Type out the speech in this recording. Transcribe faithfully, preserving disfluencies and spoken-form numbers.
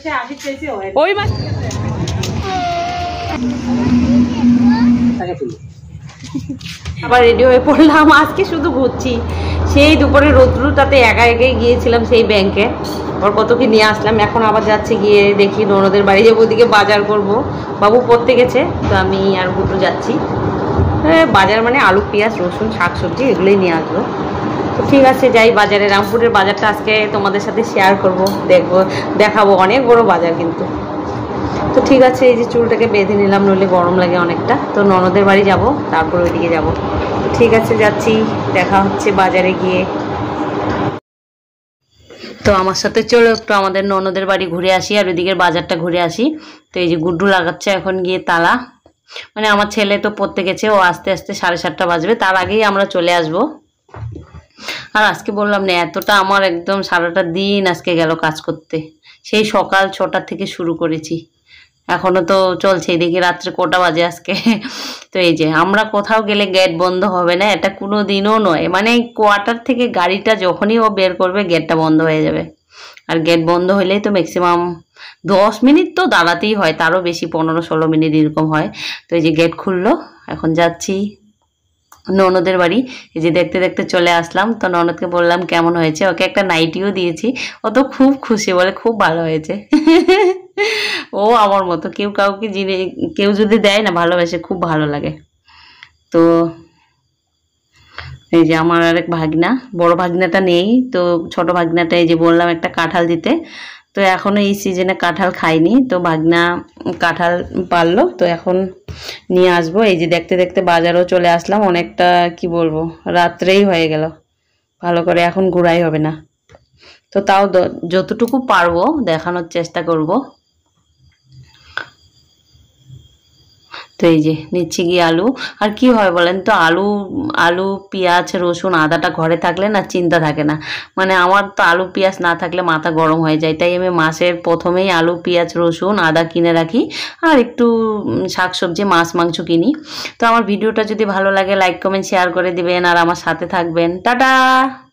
ওই মাছ আবার রেডি হয়ে পড়লাম। আজকে শুধু ঘুরছি, সেই দুপুরে রোদ্রুটাতে একা একাই গিয়েছিলাম সেই ব্যাংকে, ওর কত কি নিয়ে আসলাম। এখন আবার যাচ্ছে গিয়ে দেখি ননদের বাড়ি যাবো, ওদিকে বাজার করব। বাবু পড়তে গেছে, তো আমি আর গুটু যাচ্ছি বাজার, মানে আলু পেঁয়াজ রসুন শাকসবজি এগুলোই নিয়ে আসবো। তো ঠিক আছে যাই বাজারে। রামপুরের বাজারটা আজকে তোমাদের সাথে শেয়ার করব, দেখবো দেখাবো, অনেক বড় বাজার কিন্তু। তো ঠিক আছে, এই যে চুলটাকে বেঁধে নিলাম, নইলে গরম লাগে অনেকটা। তো ননদের বাড়ি যাব, তারপর ওইদিকে যাব। ঠিক আছে যাচ্ছি, দেখা হচ্ছে বাজারে গিয়ে। তো আমার সাথে চলো একটু আমাদের ননদের বাড়ি ঘুরে আসি আর ওইদিকের বাজারটা ঘুরে আসি। তো এই যে গুড্ডু লাগাচ্ছে এখন গিয়ে তালা, মানে আমার ছেলে তো পড়তে গেছে, ও আস্তে আস্তে সাড়ে সাতটা বাজবে, তার আগেই আমরা চলে আসবো। আর আজকে বললাম না, এতটা আমার একদম সারাটা দিন আজকে গেল কাজ করতে, সেই সকাল ছটার থেকে শুরু করেছি, এখনো তো চলছে। দেখি রাত্রে কটা বাজে আজকে। তো এই যে আমরা কোথাও গেলে গেট বন্ধ হবে না, এটা কোনো দিনও নয়, মানে কোয়ার্টার থেকে গাড়িটা যখনই ও বের করবে গেটটা বন্ধ হয়ে যাবে। আর গেট বন্ধ হলেই তো ম্যাক্সিমাম দশ মিনিট তো দাঁড়াতেই হয়, তারও বেশি পনেরো ষোলো মিনিট এরকম হয়। তো এই যে গেট খুললো, এখন যাচ্ছি ননদের বাড়ি। এই যে দেখতে দেখতে চলে আসলাম। তো ননদকে বললাম কেমন হয়েছে, ওকে একটা নাইটিও দিয়েছি, ও তো খুব খুশি, বলে খুব ভালো হয়েছে। ও আমার মতো কেউ কাউকে জিনিস কেউ যদি দেয় না ভালোবেসে, খুব ভালো লাগে। তো এই যে আমার আরেক ভাগনা, বড় ভাগনাটা নেই, তো ছোট ভাগনাটা এই যে বললাম একটা কাঁঠাল দিতে, তো এখনো এই সিজনে কাঁঠাল খাইনি, তো ভাগনা কাঁঠাল পারলো, তো এখন নিয়ে আসবো। এই যে দেখতে দেখতে বাজারও চলে আসলাম, অনেকটা কি বলবো রাত্রেই হয়ে গেল, ভালো করে এখন ঘোরাই হবে না। তো তাও যতটুকু পারবো দেখানোর চেষ্টা করব। তো এই যে নিচ্ছি গিয়ে আলু। আর কি হয় বলেন তো, আলু আলু পেঁয়াজ রসুন আদাটা ঘরে থাকলে না চিন্তা থাকে না, মানে আমার তো আলু পেঁয়াজ না থাকলে মাথা গরম হয়ে যায়, তাই আমি মাসের প্রথমেই আলু পেঁয়াজ রসুন আদা কিনে রাখি, আর একটু শাকসবজি মাছ মাংস কিনি। তো আমার ভিডিওটা যদি ভালো লাগে লাইক কমেন্ট শেয়ার করে দিবেন, আর আমার সাথে থাকবেন। টাটা।